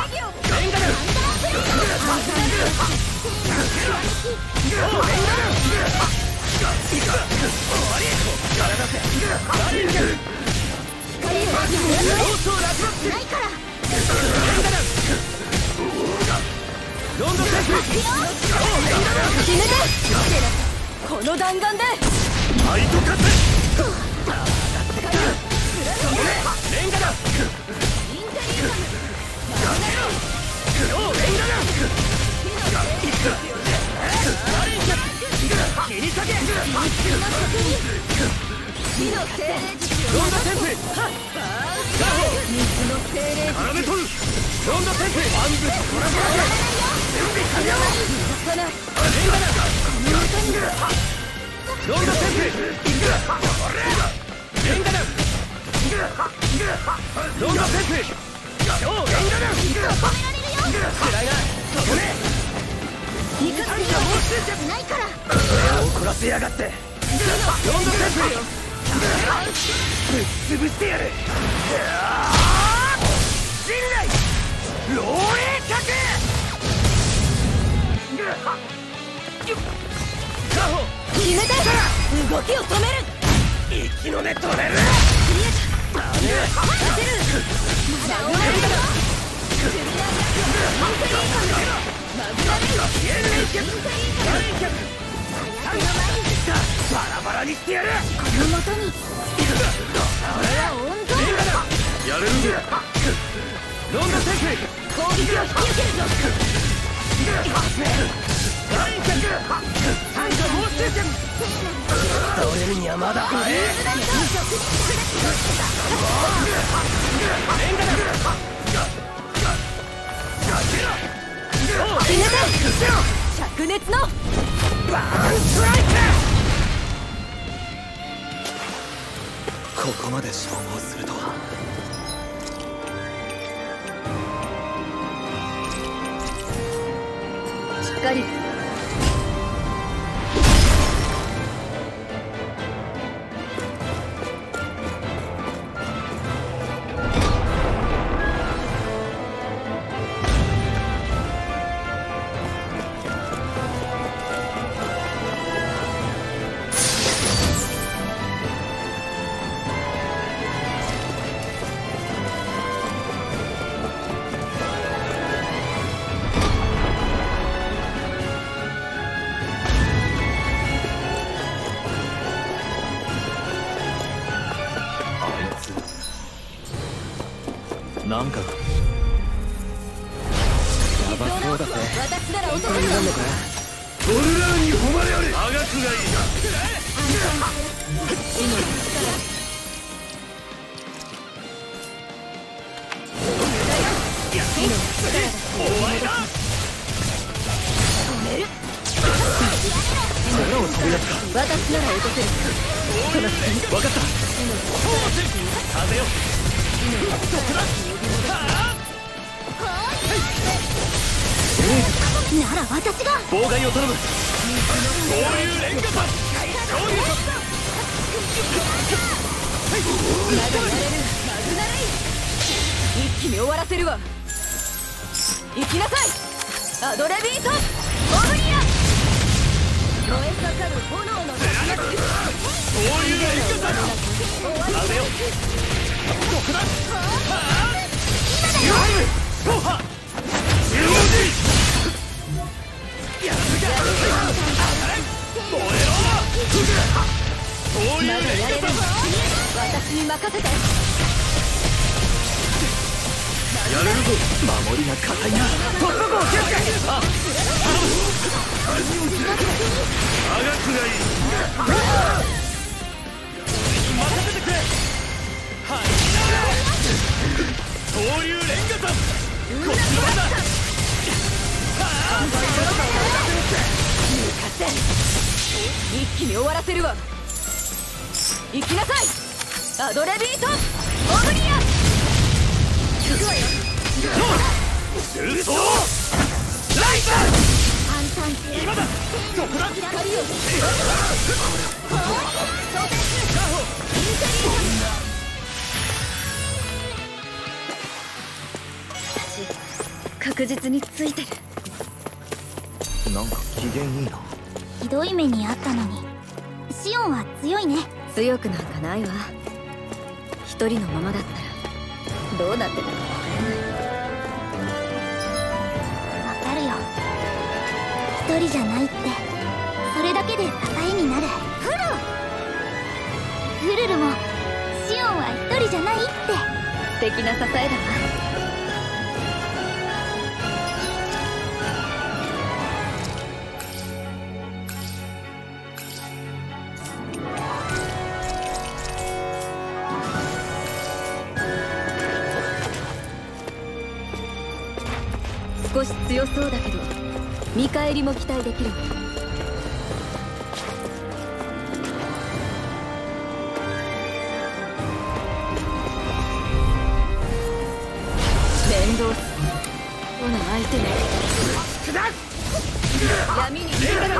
決めてこの弾丸でアイトカツ。レンガだ。切り裂け。 火の精霊術よ。 ロンドテンプ水の精霊術絡め取る。ロンドテンプワンブトラブラ準備完了。 さないレンガだ。ロンドテンプレンガだ。ロンドテンプ超レンガだ。暗いな。それ行くってよないから俺を怒らせやがって。ロンドテンプぶっ潰してやる。陣内漏洩角。 決めて動きを止める。 息の根止める。バラバラにしてやる。 この元にやれるぜ。ロンドテンプ攻撃を引き受けるぞ。 倒れるにはまだ早い。 決めて灼熱のバーンストライク。 ここまで消耗するとは。 しっかり。 なんかやばそうだぜ。 私なら落とせるわ。 俺らに誉れあれ。あがくがいい。 私なら落とせる。 分かった。風よ。 なら私が妨害を頼む。合流連火弾。 一気に終わらせるわ。行きなさいアドレビートオブリア。燃え盛る炎の中合流連火弾。風よ。どこだ。 まだやれる。私に任せて。 やれるぞ。 守りが固いな。突破口を気をつけ。 あがくがいい。 任せてくれ。はい総流連火弾。こっちの番だ。 一気に終わらせるわ。行きなさいアドレビートオブリア。行くわよ。 シュートライト。今だ。どこだ。 光を確実についてる。 なんか機嫌いいな。 ひどい目にあったのにシオンは強いね。 強くなんかないわ。一人のままだったらどうなってたかわかるよ。一人じゃないってそれだけで支えになる。フルルもシオンは一人じゃないって素敵な支えだわ。少し強そうだけど見返りも期待できるわ。面倒すこの相手ね。闇に逃げなさい。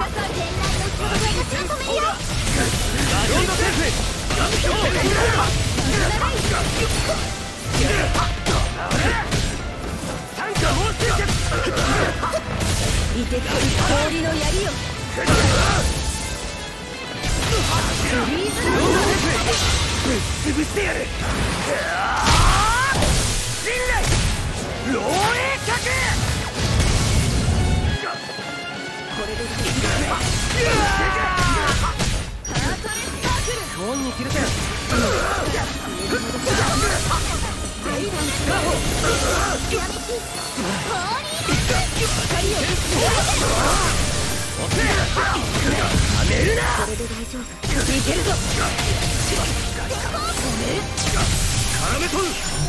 いてつく氷の槍よ。フリーズライド。 ぶっ潰してやる。信頼漏洩客。 これでハートレスサークル。 今に切れて。 これで大丈夫。いけるぞ。 絡めとる。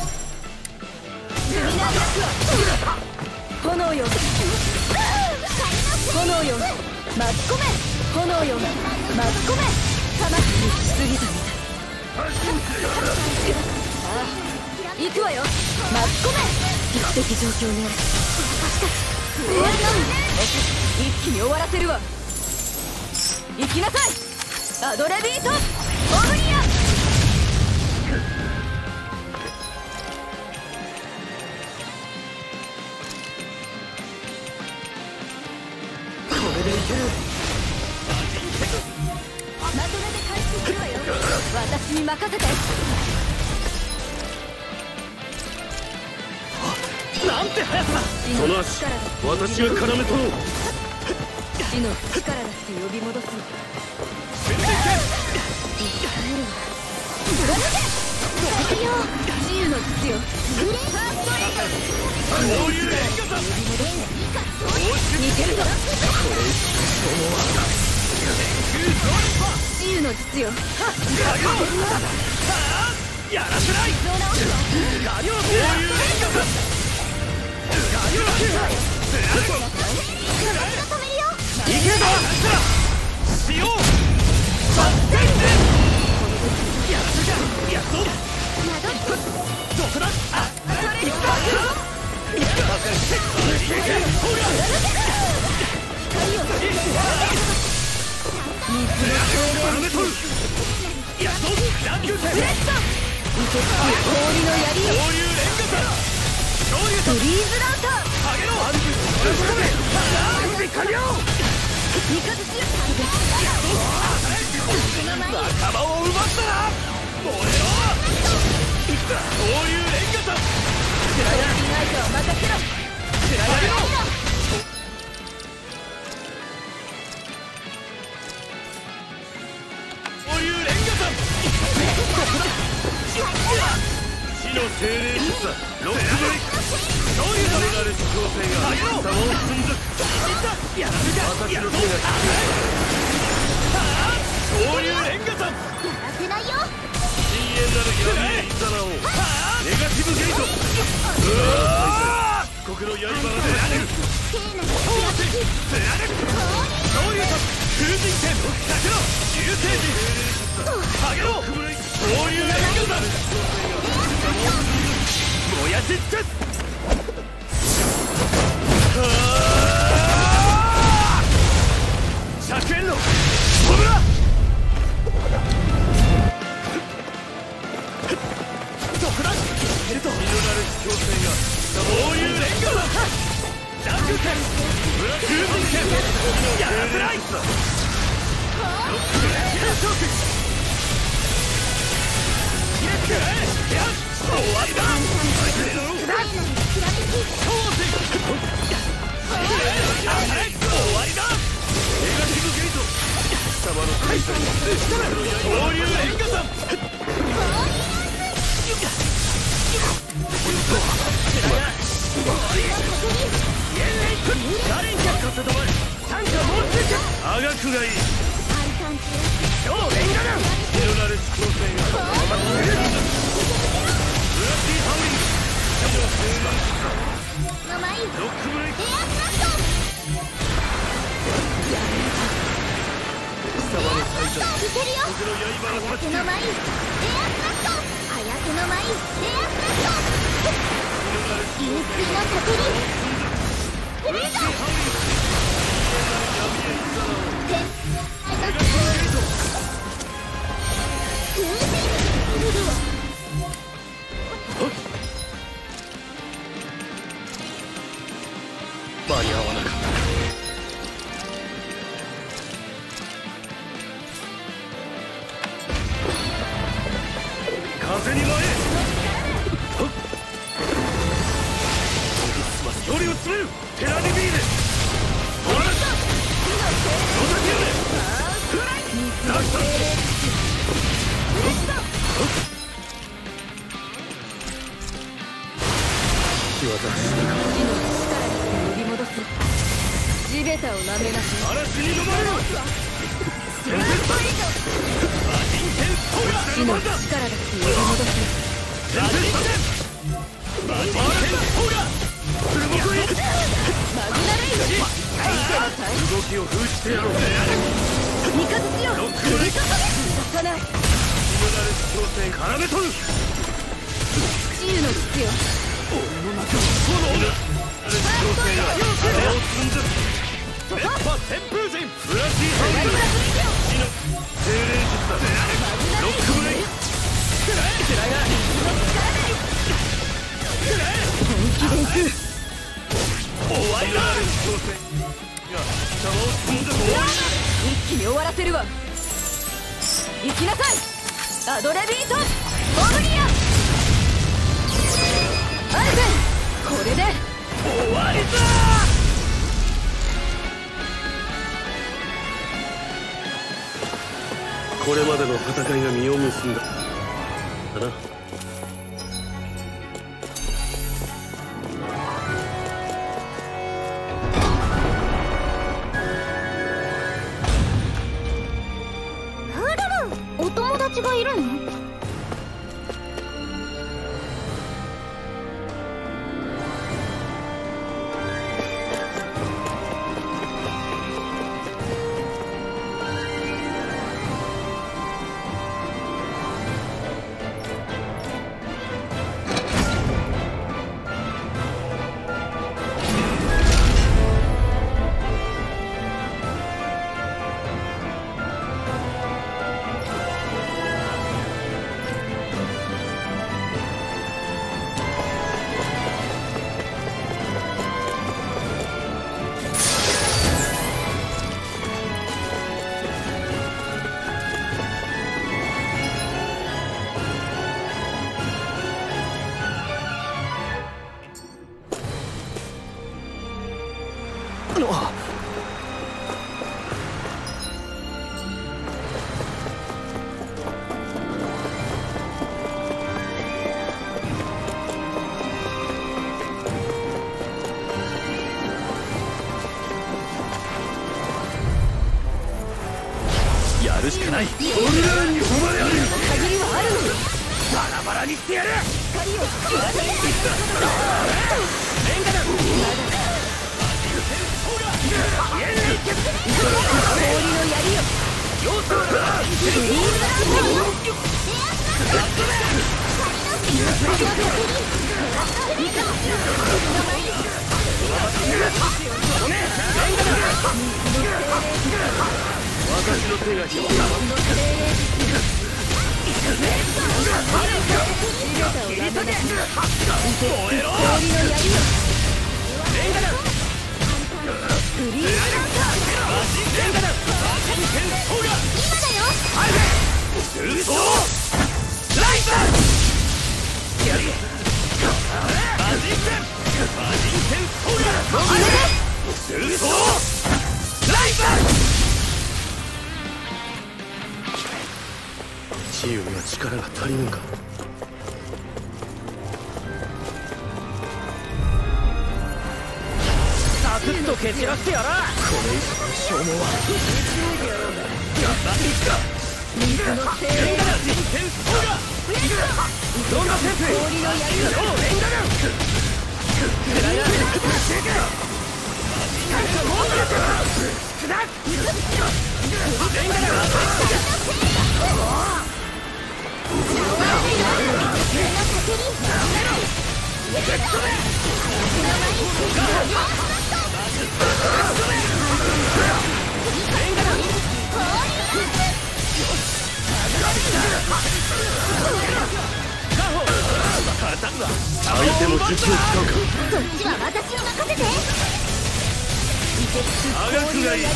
炎よ炎よ巻き込め。炎よ巻き込め。玉しすぎたみたい。 行くわよ。巻き込め。危機的状況ね。一気に終わらせるわ。行きなさいアドレビートオブリア。これでいける。まとめて回収するわよ。私に任せて。 なんて速さだ。 その足私が絡め取ろう。 死の力だって呼び戻すの。 全然いけ。 自由の術よ。 こういう演技だ。 似てるぞ。自由の術よ。 やらせない。ガリョウこういう演技だ。いけるぞ。しよう。やらせか。やっとどこだ。いったやっとランキュー戦。 氷の槍よ。フリーズランター。 仲間を奪ったな。燃えろ。そういう連歌だ。 相手は任せろ。 そういう連歌だ。死の精霊術だ。ロックブレイク。そういうのがれし強制が様を積んずく。やらせか。やっとそういう連歌だ。 やらせないよ。 深淵なる闇へいざなおう。ネガティブゲート。国の刃が出る。そういうと風神剣かけろ。流星人かけろ。そういう連歌だ。燃やし尽くす。100円の飛ぶな。どこだ。いけると。身のなる強制がそういう連歌だ。ジャンプ剣ブラック風神剣やらせない。ロックブレーキのチョーク。キレックやっ終わりだ。終わりだ。ネガティブゲート。貴様の大切そういう連歌だ。誰に着火したまえ。単価もうついてあがくがいい。超連歌だ。ミノラルス構成がブラッディハウリング。ロックブレイク。貴様の大切僕の刃が立つ。 の舞レアスナット。綾瀬の舞レアスナット。銀水の叫び。フレーザー。 間に合わなかった。風に舞え。距離を詰める。テラリビール。ほら。ロタキューレ。ラスト。仕業しなかった。 呼び戻す。地べたを舐めなさい。 嵐に飲まれろ。 死の力だって呼び戻す。 動きを封じてやろう。 味方しよう。させない。 絡めとる。 治癒の必要。 俺の中に炎が調整が体をつんず熱波旋風陣ブラシーハンド死の精霊術だ。ロックブレイク本気で行く。 終わりだ。調整が邪魔をつんず一気に終わらせるわ。行きなさいアドレビートオブリアン。アルゼンこれで終わりだ。これまでの戦いが実を結んだだな。 お友達がいるの？ やるしかない。オルラーンに誉れある。 限りはある。 バラバラにしてやる。 光を切らせてレンガだ。 氷の槍よ。フリーズ私の手が必要だ。燃えろ。 氷の槍よ。 レンガだ。 フリーズマジンレンガだ。マジン剣ソーラ。 今だよ。 アイフェン。通称ライザー。やり。マジン剣。マジン剣ソーラ。アイフェン。通称ライザー。治癒には力が足りぬか。サクッと蹴散らしてやら。これ以上の消耗は頑張っていくか。 水の精霊レンガだ。人権ソーラ。どんな先生。 氷の槍よ。 レンガだ。くらいだ。レンガだ。相手も術を使うか。 そっちは私に任せて。 あがくがいい。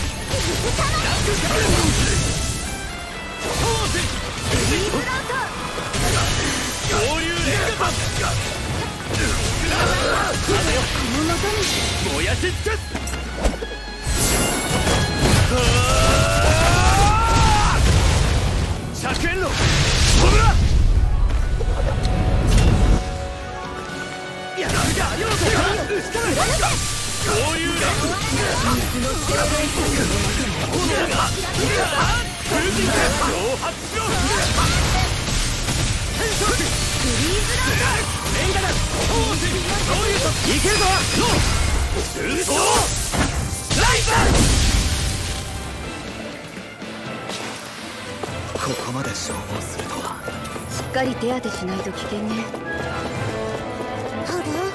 恐竜レンガパン。燃やし尽くす。100円のコブラ。やるがありませんか。恐竜レンガ。炎が風神剣挑発しろ。レンガだ。そういうといけるぞ。通称ライザー。こここまで消耗するとは。 しっかり手当てしないと危険ね。 ほら